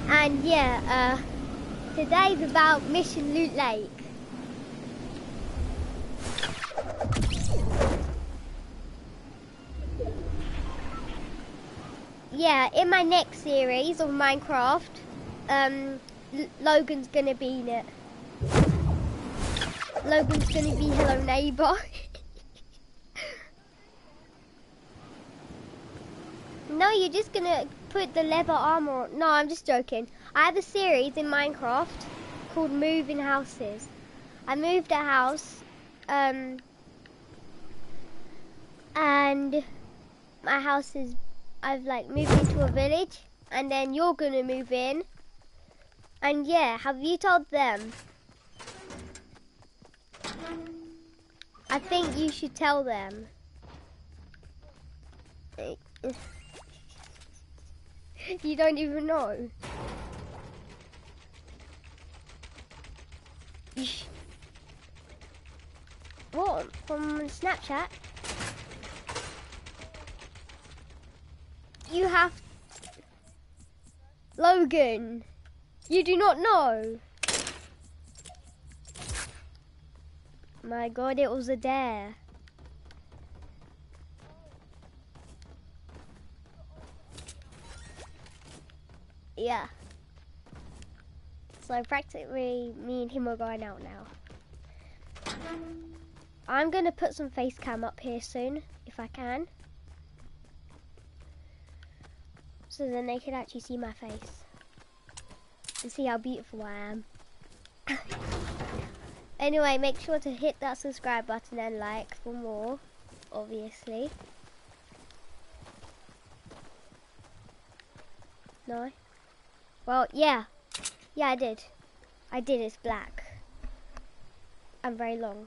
And yeah, today's about Mission Loot Lake. Yeah, in my next series of Minecraft, Logan's gonna be in it. Logan's gonna be Hello Neighbor. No, you're just gonna put the leather armor on. No, I'm just joking. I have a series in Minecraft called Moving Houses. I moved a house, and my house is, I've like moved into a village, and then you're gonna move in. And yeah, have you told them? I think you should tell them. You don't even know. What? From Snapchat? You have... Logan, you do not know. My God, it was a dare. Yeah. So practically me and him are going out now. I'm gonna put some face cam up here soon, if I can. So then they can actually see my face. And see how beautiful I am. Anyway, make sure to hit that subscribe button and like for more, obviously. No? Well, yeah. Yeah, I did. I did, it's black. And very long.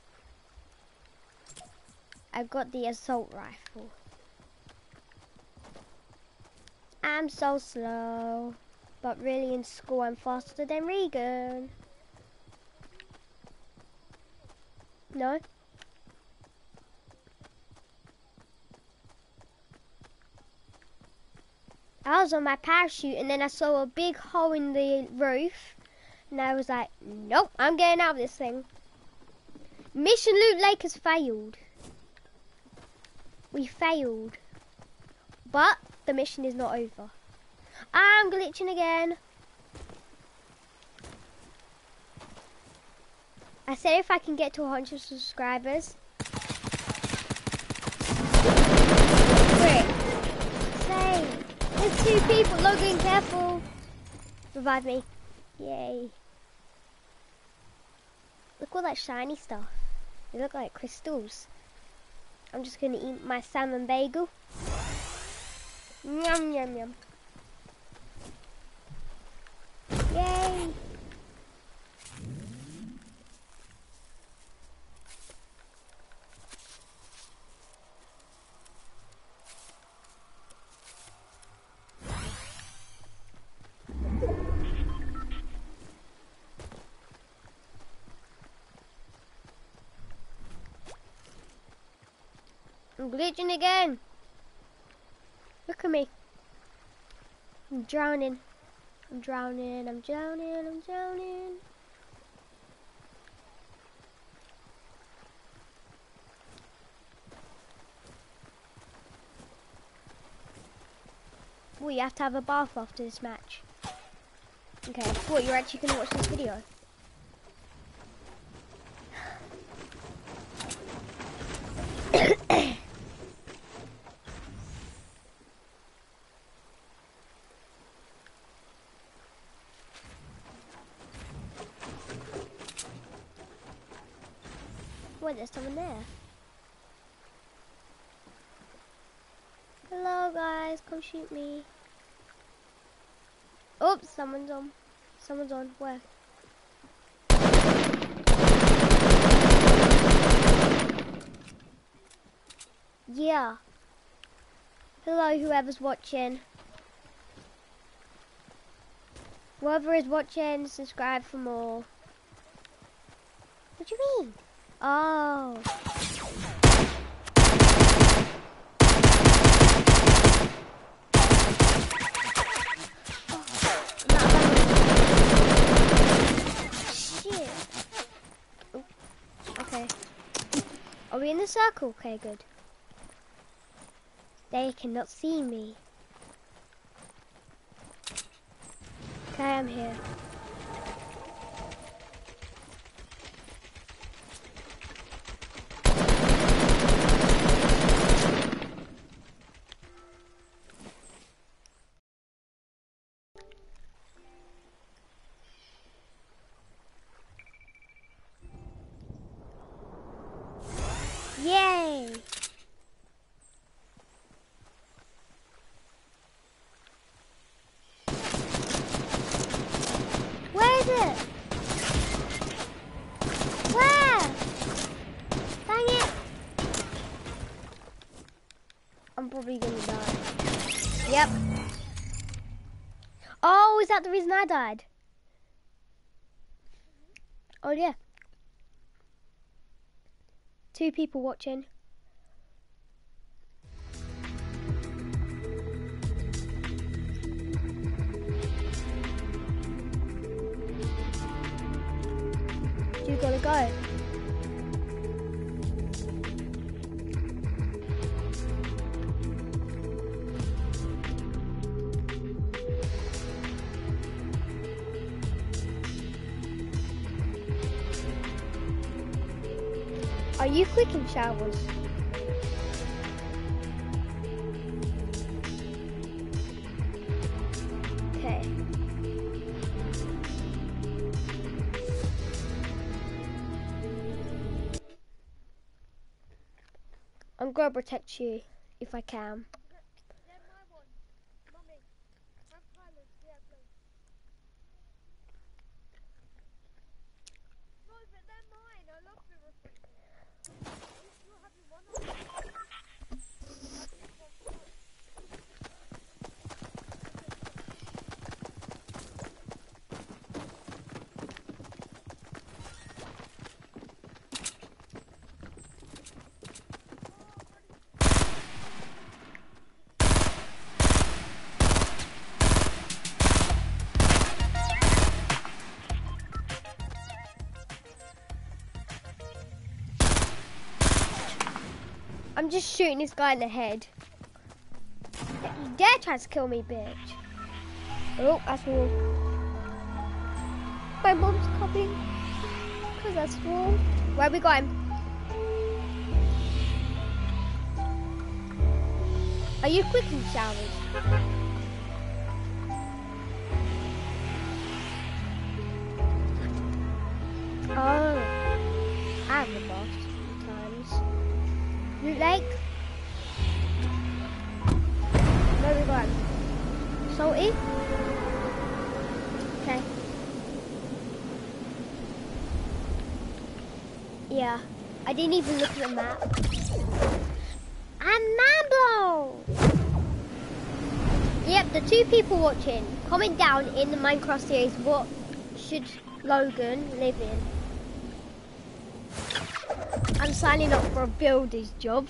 I got the assault rifle. I'm so slow. But really in school I'm faster than Regan. No? I was on my parachute and then I saw a big hole in the roof. And I was like, nope, I'm getting out of this thing. Mission Loot Lake has failed. We failed. But the mission is not over. I'm glitching again. I said if I can get to 100 subscribers. Quick. Say. There's 2 people. Logan, careful. Revive me. Yay. Look all that shiny stuff. They look like crystals. I'm just gonna eat my salmon bagel. Yum, yum, yum. Yay. I'm glitching again. Look at me. I'm drowning. I'm drowning, I'm drowning, I'm drowning. Well, you have to have a bath after this match. Okay, what, you're actually going to watch this video? Wait, there's someone there. Hello guys, come shoot me. Oops, someone's on. Someone's on. Where? Yeah. Hello, whoever's watching. Whoever is watching, subscribe for more. What do you mean? Oh. we in the circle? Okay, good. They cannot see me. Okay, I'm here. Yay! Where is it? Where? Dang it! I'm probably gonna die. Yep. Oh, is that the reason I died? Oh yeah. 2 people watching. You gotta go. Are you quick in showers? Okay. I'm gonna protect you if I can. I'm just shooting this guy in the head. You dare try to kill me, bitch. Oh, I swore. My mom's coming. Because I swore. Where we got him? Are you quick in showers? Oh. I have a boss sometimes. Loot Lake? Where we going? Salty? Okay. Yeah. I didn't even look at the map. And Mamblo! Yep, the 2 people watching, comment down in the Minecraft series what should Logan live in. I'm signing up for a builder's job.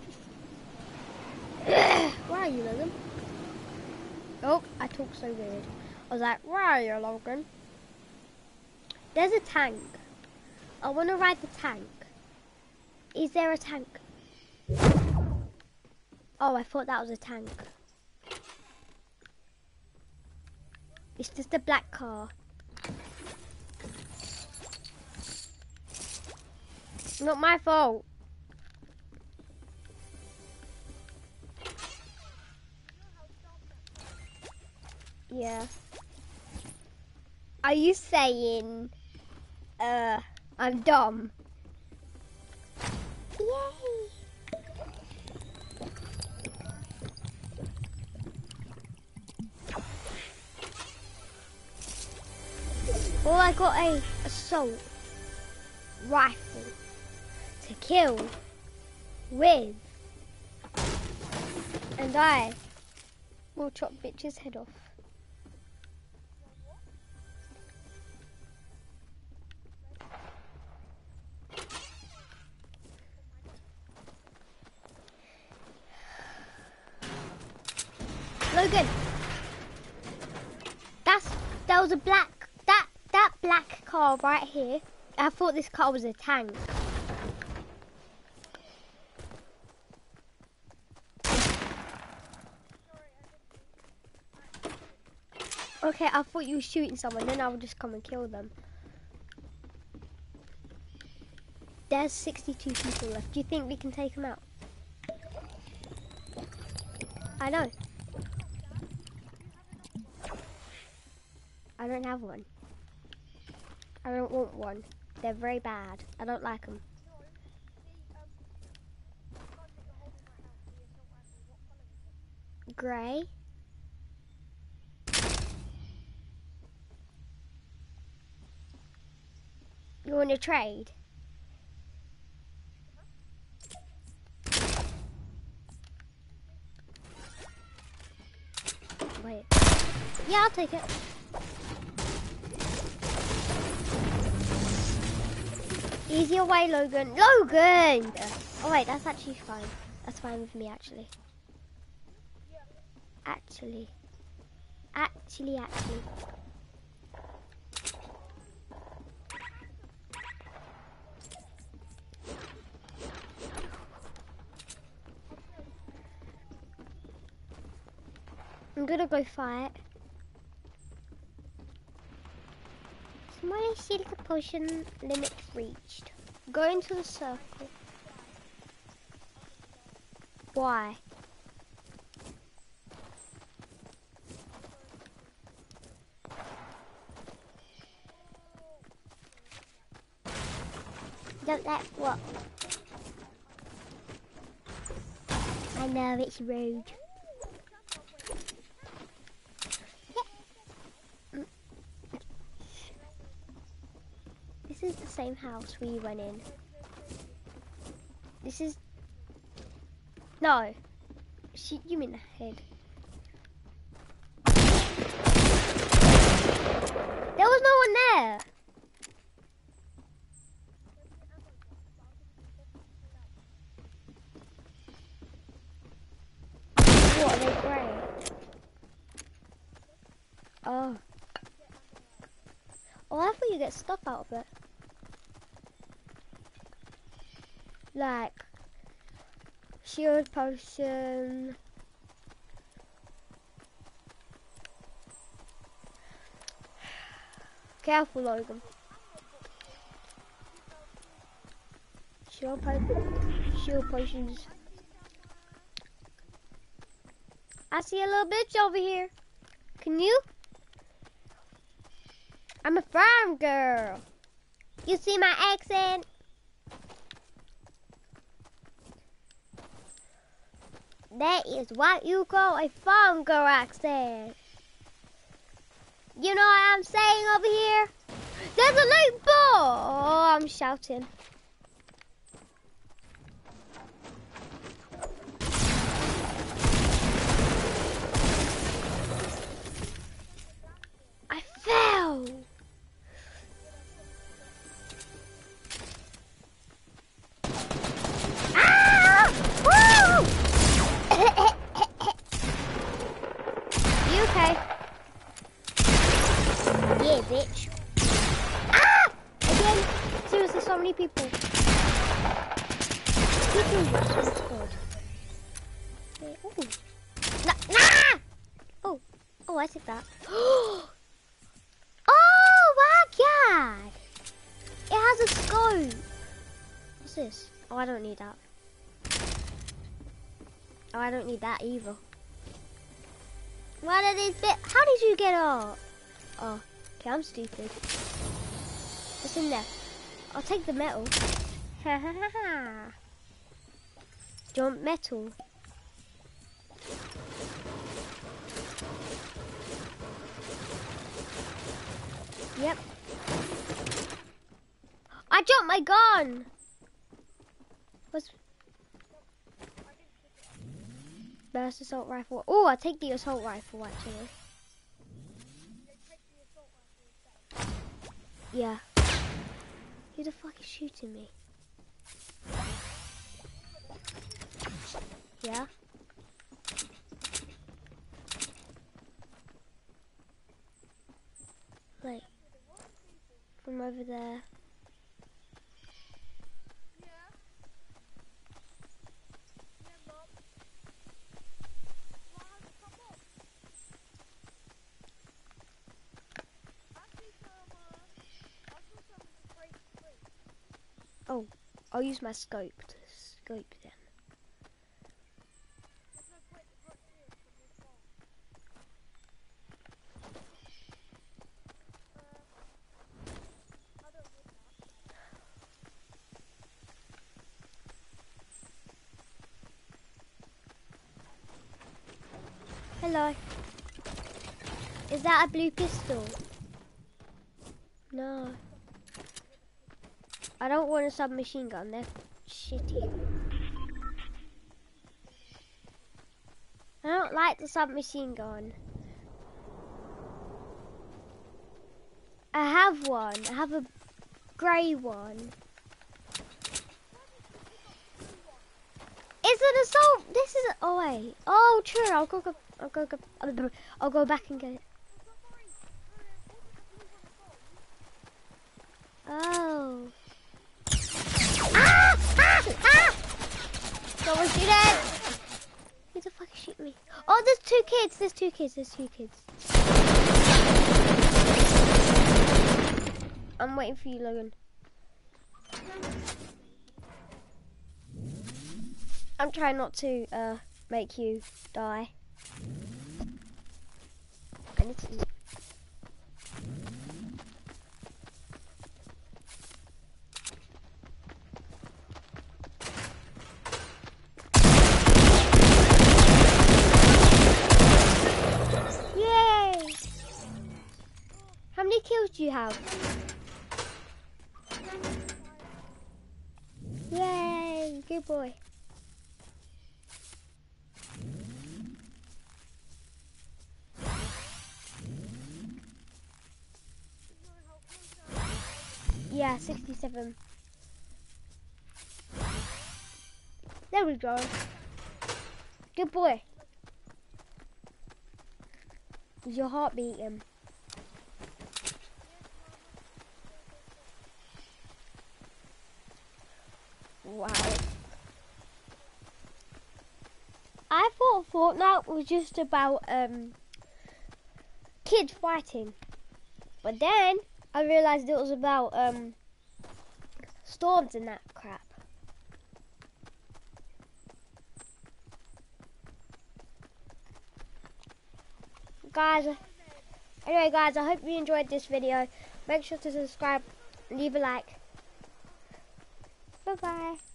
Where are you, Logan? Oh, I talk so weird. I was like, where are you, Logan? There's a tank. I want to ride the tank. Is there a tank? Oh, I thought that was a tank. It's just a black car. Not my fault. Yeah. Are you saying, I'm dumb? Yay! Well, I got a assault rifle to kill with, and I will chop bitch's head off. Logan, there was a black that black car right here. I thought this car was a tank. Okay, I thought you were shooting someone, then I would just come and kill them. There's 62 people left. Do you think we can take them out? I know. I don't have one. I don't want one. They're very bad. I don't like them. Grey. You want to trade? Wait. Yeah, I'll take it. Easy away, Logan. Logan! Oh wait, that's actually fine. That's fine with me, actually. Actually. I'm gonna go fight. Small silk potion limit reached. Go into the circle. Why? Don't let what? I know it's rude. This is the same house we went in. This is... No. Shoot you in the head. There was no one there. What, are they grey? Oh. Oh, I thought you get stuff out of it. Like, shield potion. Careful, Logan. Shield potions. I see a little bitch over here. Can you? I'm a farm girl. You see my accent? That is what you call a farm girl accent. You know what I'm saying over here? There's a loot ball! Oh, I'm shouting. I fell! Ah! Woo! You okay? Yeah, bitch. Ah! Again? Seriously, so many people. Ooh. Nah! Oh, I took that. Oh my god! It has a scope. What's this? Oh, I don't need that. Oh, I don't need that either. What are these bits? How did you get up? Oh, okay, I'm stupid. What's in there? I'll take the metal. Ha ha ha ha. Do you want metal? Yep. I dropped my gun! What's... Burst assault rifle. Oh, I'll take the assault rifle actually. Yeah. Who the fuck is shooting me? Yeah? Wait. From over there. I'll use my scope to scope them. Hello. Is that a blue pistol? No. I don't want a submachine gun, they're shitty. I don't like the submachine gun. I have one. I have a grey one. It's an assault. This is. Oh wait. Oh, true. I'll go back and get it. Oh. Ah! Ah! Ah! Someone shoot it. Who the fuck is shooting me? Oh, there's two kids. There's two kids. I'm waiting for you, Logan. I'm trying not to make you die. I need to. Yay! How many kills do you have? Yay! Good boy. Yeah, 67. There we go. Good boy. Is your heart beating? Wow. I thought Fortnite was just about kids fighting. But then I realised it was about storms and that crap. Anyway guys, I hope you enjoyed this video. Make sure to subscribe, leave a like. Bye bye.